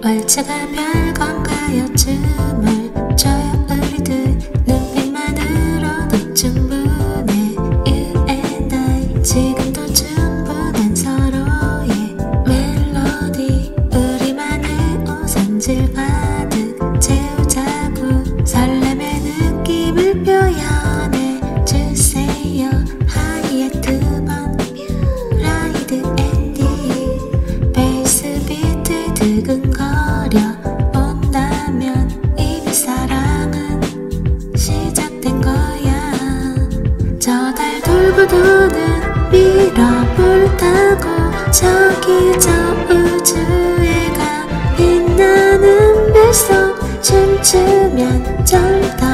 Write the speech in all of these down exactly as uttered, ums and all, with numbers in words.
월차가 별건가요? 춤을 춰요 우리들 눈빛만으로도 충분해 You and I 지금도 충분한 서로의 멜로디 우리만의 우선질 가득 채우자고 설렘의 느낌을 표현해 주세요 하이에 두 번 라이드 엔디 베이스 비트 두근거려 온다면 이미 사랑은 시작된 거야 저 달 돌고 도는 미러볼 타고 저기 저 우주에 가 빛나는 별속 춤추면 좀 더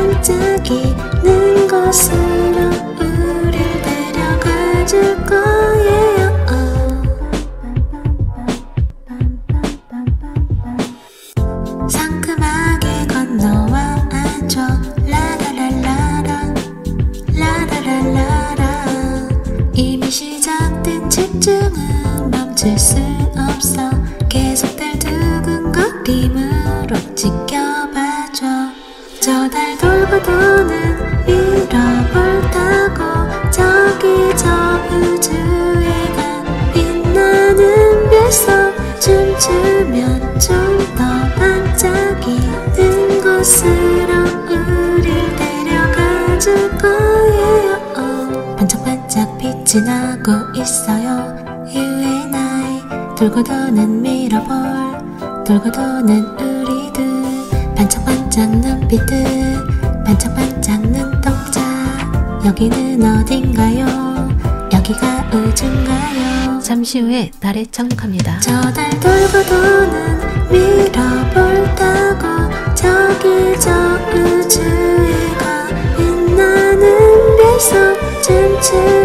반짝이는 곳으로 우릴 데려가 줄 거예요 상큼하게 건너와 앉아 라라라라라 라라라라라 이미 시작된 집중은 멈출 수 없어 계속될 두근거림으로 지켜봐줘 저 달 돌고 도는 미러볼 타고 저기 저 우주에 가 빛나는 별속 춤추면 좀 더 반짝이는 곳으로 우릴 데려가 줄 거예요 반짝반짝 빛이 나고 있어요 You and I 돌고 도는 미러볼 돌고 도는 우리들 반짝반짝 눈빛들 반짝반짝 눈동자 여기는 어딘가요 여기가 우주인가요 잠시 후에 달에 착륙합니다. 저 달 돌고 도는 미러볼 타고 저기 저 우주에 가 빛나는 별속 춤추